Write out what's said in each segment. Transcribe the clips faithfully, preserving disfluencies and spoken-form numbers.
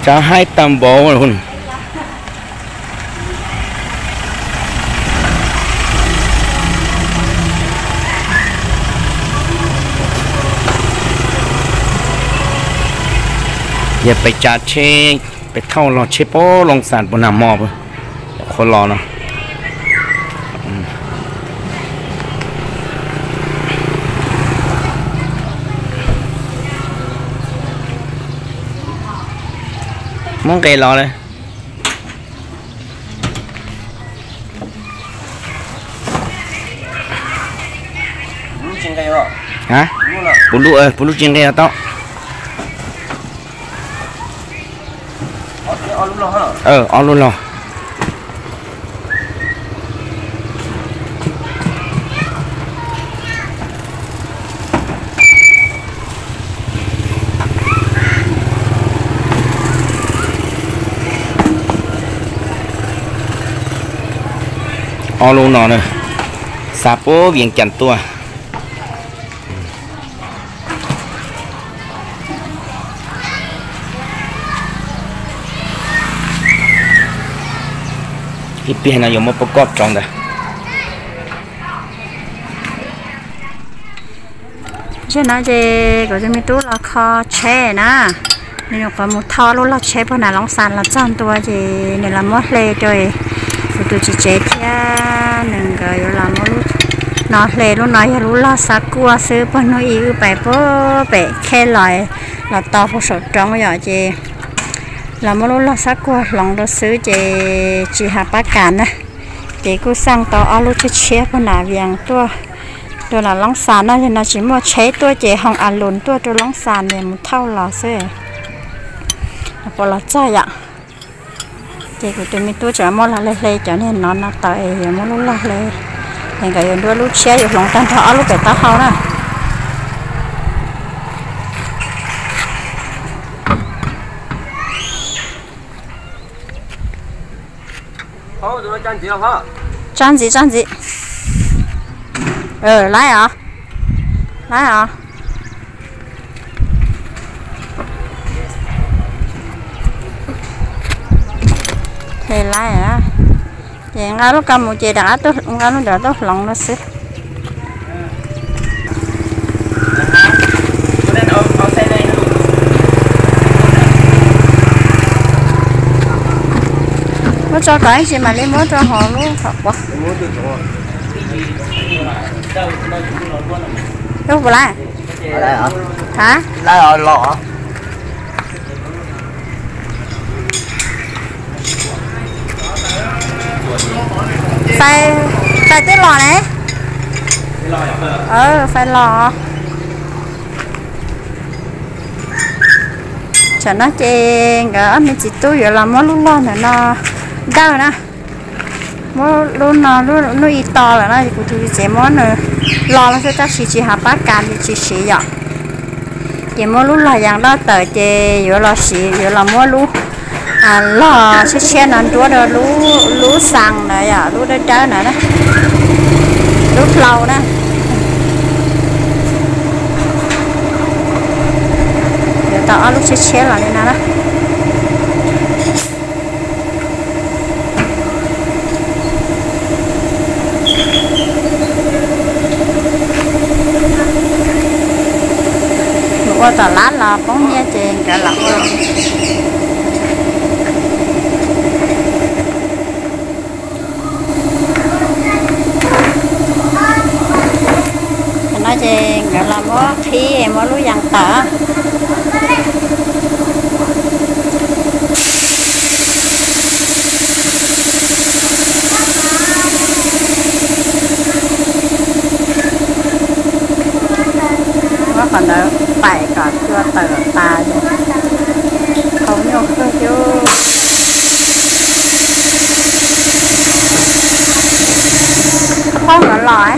cho hai tầm bộ luônอย่าไปจัดเชไปเท่าเราเชโป้ลงสารบนน้ำมอบคนรอเนาะมองไกลรอเลยจริงไงวะฮะปูลูเออปูลูจริงไงต่อเออเอาลุ้นรอเอาลุ้นรอเลยซาโป้เวียงจันทร์ตัวที่เปลี่ยนนายมาประกอบจองได้เช่นนั้นเจก็จะมีตู้ราคาแช่นะนี่เราก็มุดท่อรู้เราแช่เพราะน่ะลองสั่นเราจ้างตัวเจเนี่ยเราหมดเลยโดยตัวจีเจเทียหนึ่งก็อยู่เราหมดนอเลยรู้น้อยรู้เราสักกัวซื้อปนอีกไปเพื่อไปแค่ลอยเราต่อผู้สดจองอย่างเจเราไม่รู้เราสักกว่าลองเราซื้อเจจีหาปาการนะเจกูสั่งต่อเอาลูกเชี่ยพนาเวียงตัวตัวน่ะล้องสารน่าจะน่าชิมว่าใช้ตัวเจห้องอันลุนตัวตัวล้องสารเนี่ยมันเท่าเราเซ่พอเราใจอ่ะเจกูจะมีตัวจะมอละเลยเลยจะเนี่ยนอนนับต่อเองไม่รู้ละเลยเห็นก็ยังด้วยลูกเชี่ยอยู่หลงตันเท่าเอาลูกไปตาเขานะ好，怎么站起了哈？ 站起，站起。呃，来啊，来啊。thì lại à, thì ngay lúc cầm một chị đã tôi ngay lúc đó tôi lòng nó xí. Nó cho cái gì mà lấy mốt cho họ luôn thật quá. Đâu vừa lại? Lại hả? Hả? Lại rồi lọ hả? Phải phải tới lò này. Ờ phải lò. Cho nó chèn cả mình chỉ tôi giờ làm món luôn luôn này nó đau nè món luôn nó luôn nó ít to là nó cũng tụi chị món nữa lo nó sẽ chắc chỉ chỉ hạt bát cam thì chỉ chỉ vậy chị món luôn là dạng đó tới chị giờ là chỉ giờ là món luôn à lo sẽ chen ăn chúa đó lú lú sang này à lú đó trái này đó lú lâu nè tao lúc chết chết là nên đó qua tờ lá là bóng nha chèn cả lọc nói chèn cả là mó khi em mó lúa vàng tờ còn đỡ phải còn chưa tờ ta rồi không nhau cơ chứ không có lõi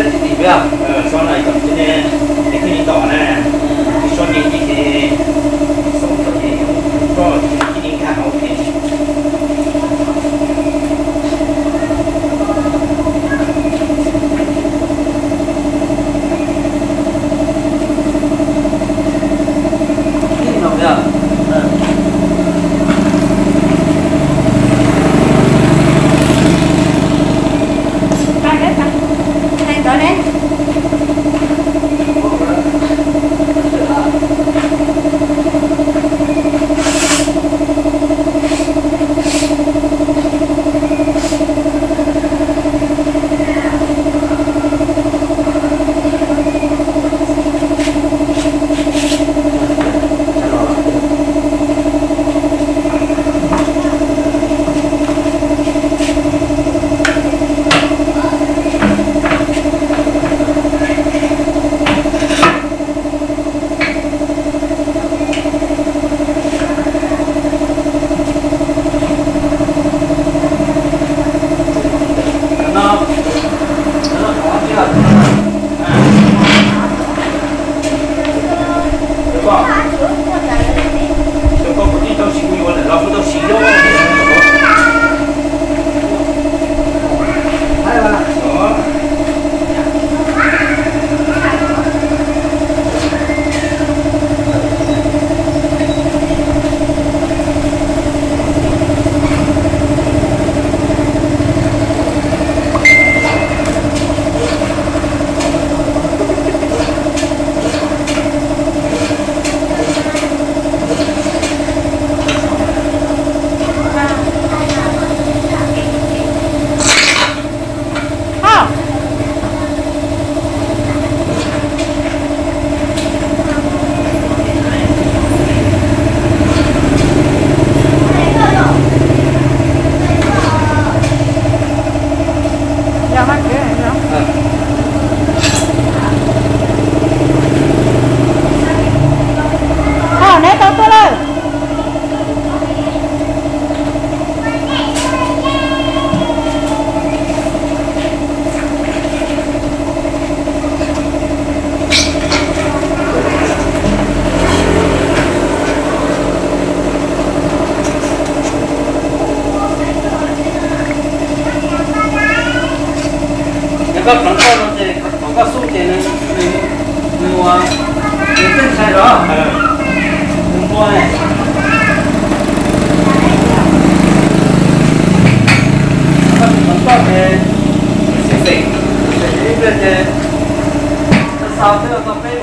地表。 呃，上来咁今天你可以到呢，你说你你可以送到你到一定看 OK。 听到没有？嗯。các con con nó thì có các số tiền này mình mua mình tên sai đó đừng mua này các con con thì xịn xịn để đi về thì sao thế là có cái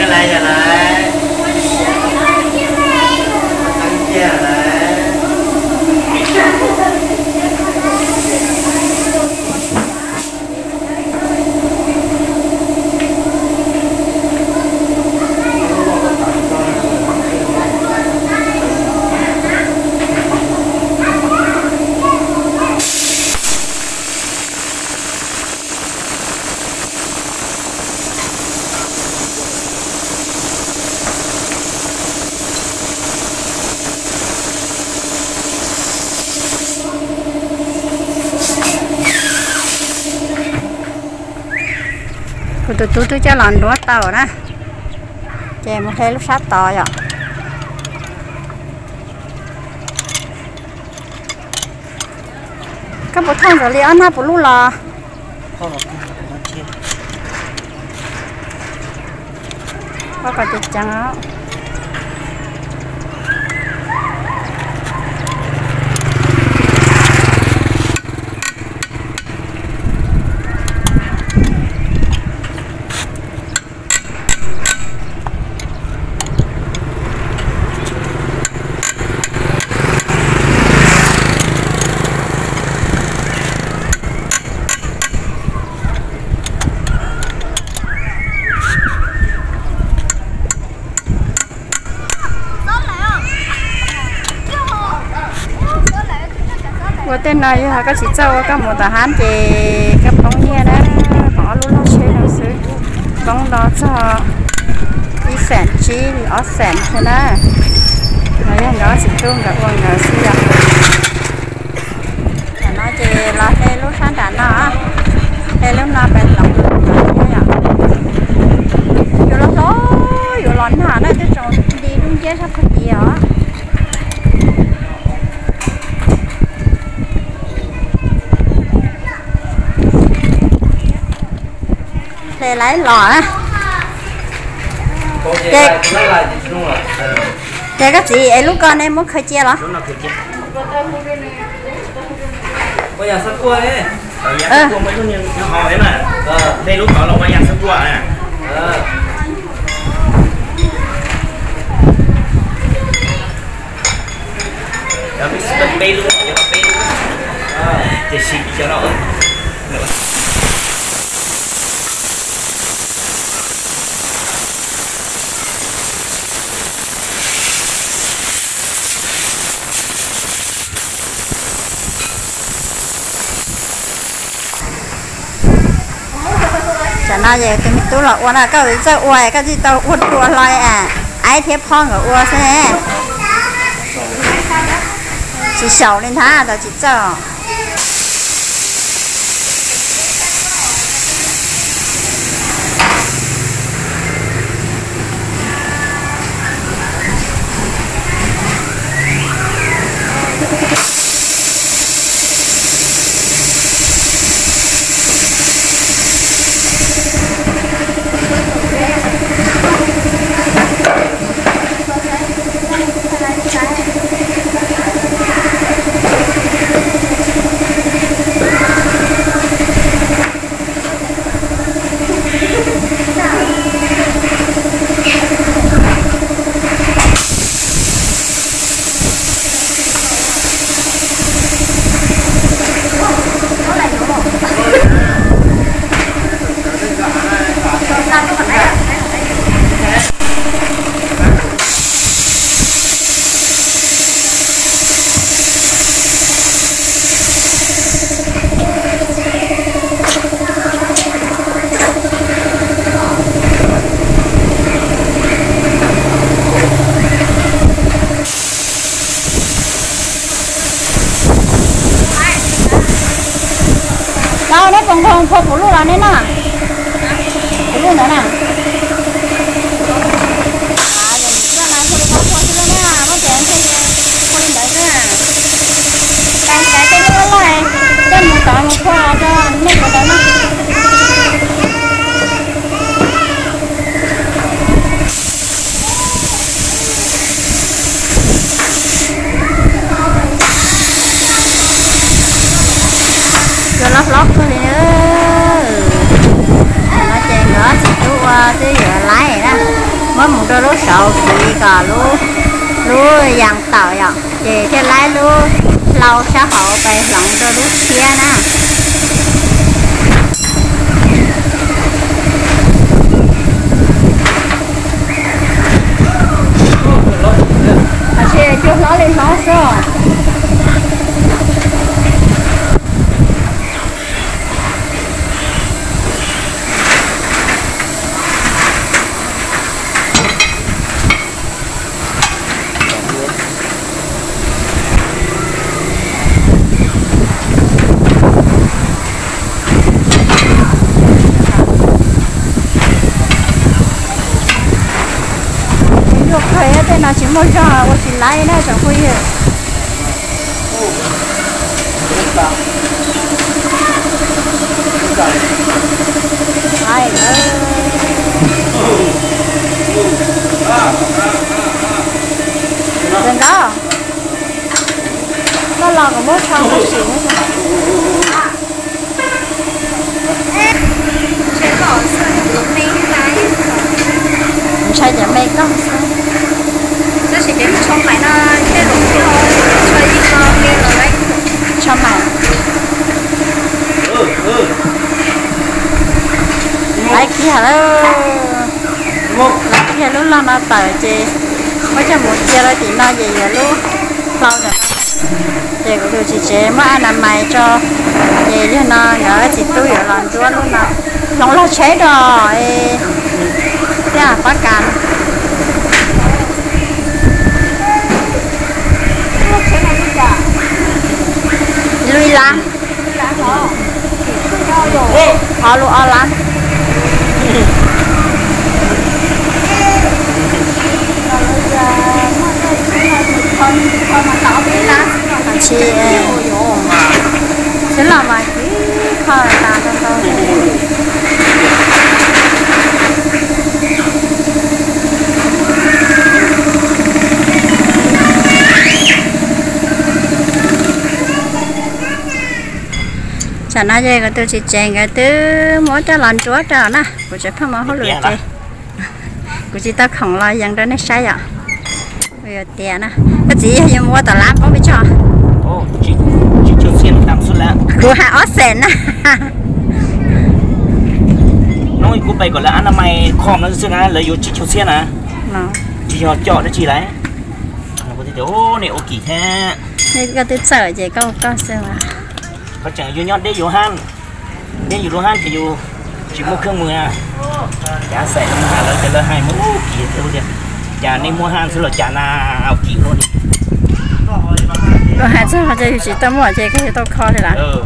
来呀来， tụi tụi tụi cho lần đũa tàu nè chè một hơi lúc sát tàu vậy các bộ thang rồi liền nó bộ lúa có cả chục trắng á của tên này hả các chị châu các một tờ hán thì các bóng nha đó bỏ luôn nó chơi nó xứ bóng đó cho đi phèn chi ở phèn thế nè nói nó chỉ trung cả uống nó xí à nó chỉ là hay lúc sáng đã nó hay lúc nào bên lòng vô nó thôi vô lon hả nó chứ trồng đi đúng chế sắp thật gì hả để lấy lò á để cái gì ấy lúc con em muốn khơi chia hả bây giờ sắp qua đấy ở nhà sắp qua mấy nó hỏi mà đây lúc đó là qua nhà sắp qua nè giờ biết bên bên luôn giờ bên luôn thì xịt cho nó chả nói về tụi mình tú là uốn à các vị chơi uốn cái gì tao uốn uốn lại à ai thiếp phong ở uốn thế chỉ sầu lên thả tao chỉ chơi đâu đấy bằng bằng phô phụ luôn nên à phụ luôn nữa nè à giờ mình cho nó phụ luôn phô cho nên nè mất tiền thế giờ phụ đi đấy nè đang chạy cái nó lại tên một tỏi một phô cho nó lót lót thôi nữa nó chèn đó chỉ chú đó lúc sau thì cả lúc lúc giang tàu vậy thì cái lái lúc lâu sẽ họ về lòng đó lúc chia nè à chị chú nó lên nó rồi nó chỉ một giờ, tôi chỉ lấy nó chẳng có gì. Ai ơi. Đừng đó. Nó lo cái mốt xong nó xỉu nữa. Chế bỏ sợi lúc này cái không sai để mày con sao这是点充满了这种之后吹一个给了来充满来kia了来kia lúc lo nó tờ chị mới cho một kia là thì nó gì vậy lúc lâu rồi chị của tôi chị chế mà anh làm mày cho chị cho nó nhớ chị tôi ở lần chúa lúc nào nó là chế rồi thế là có cản lui lan họ luôn ở lan chị thế là mà khó là ta trong đâu chả nói gì cái tôi chỉ chèn cái tôi mỗi cho lần chúa trở nè của chị không có lười chị của chị ta không lo rằng đó nó sai à bây giờ tiền nè cái gì hay mua tờ làm có biết cho ô chị chị cho xin tặng xuất lẽ của hai ớt sen nè nói của bay còn là anh mày khom nó xưa này lấy vô chị cho xin à chị cho chọn nó chị lấy có thể ô này ô kỳ thế nên cái tôi sợ chị câu câu xem à có chẳng vô nhót đấy vô han đấy vô han thì vô chỉ mua khương mười à giá sẽ là lời cái lời hai mươi kỳ thôi đi giá nên mua han sẽ là giá nào kỳ luôn rồi hai trăm họ chơi chỉ tao mua chơi cái tao kho thì là ừ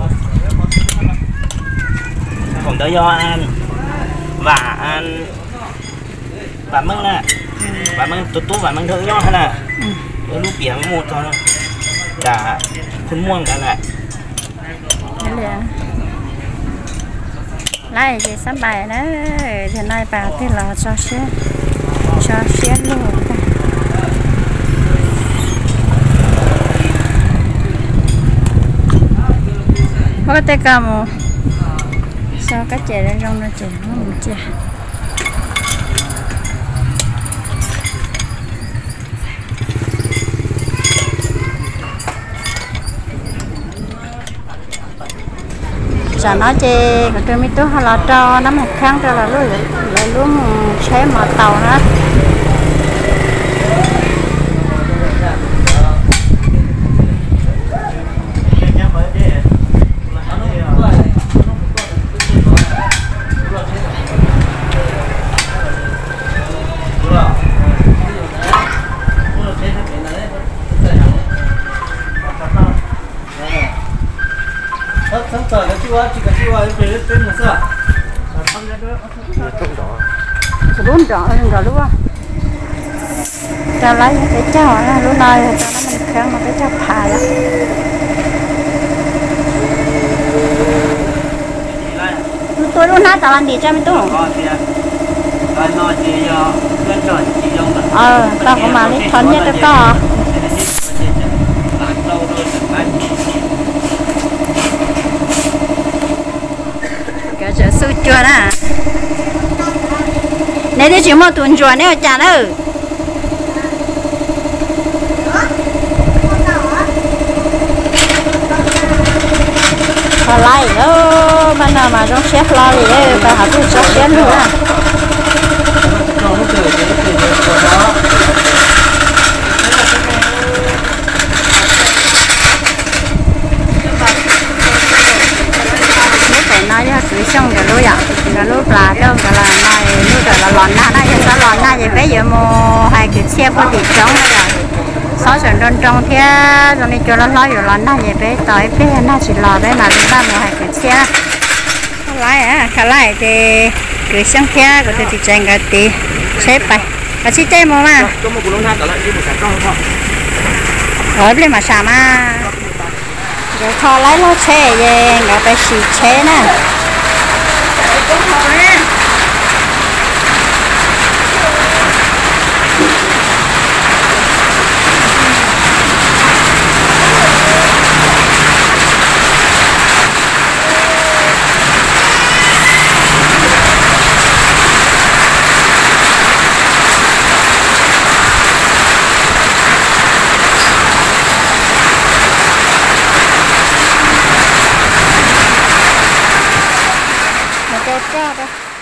còn tới do ăn và ăn và măng nè và măng tốt tốt và măng thơm nhót hay là lúc biển một thôi cả phun muôn cả lại lại gì sắm bài nữa thì nay bà thì là cho xe cho xe luôn có cái cả một sao cái chè lên trong nó chè không chè chả nói chê cái tôi mới tôi họ là cho nó một khăn cho là luôn lại luôn xe mà tàu nữa sống tờ nó chưa chỉ cần chưa về đến một giờ bốn trọ rồi đúng không cho lấy cái chảo là lúc này cho nó mình kháng mà cái chảo phà đó tôi luôn nát tao ăn đi cho mình tôi ờ tao có mà lấy thuần nhất có cái chỗ su chua đó để đi chỉ một tuần chuột nếu chả đâu họ lại đó ban nào mà trong chef lo gì đấy và họ cũng cho chef nữa cho nó từ cái từ của nó nói cho cứ xong cái lúa ạ cái lúa là đâu cái là nói lúa cái là lòn na này sao lòn na vậy bây giờ mua hai cái xe có đi trống đấy là sáu trăm đồng trống thế rồi đi cho nó lo rồi lòn na vậy bây tới bây giờ nó chỉ lò đấy mà chúng ta mua hai cái xe lại à khá lại thì cứ xong thế có thể thì chạy cái tí xếpไปvà chỉ chạy mua mà có một cú lông than trở lại như một sản trong không rồi bên mà xả mà rồi kho lấy nó xe về người ta xì xe nè Hãy subscribe cho kênh Ghiền Mì Gõ để không bỏ lỡ những video hấp dẫn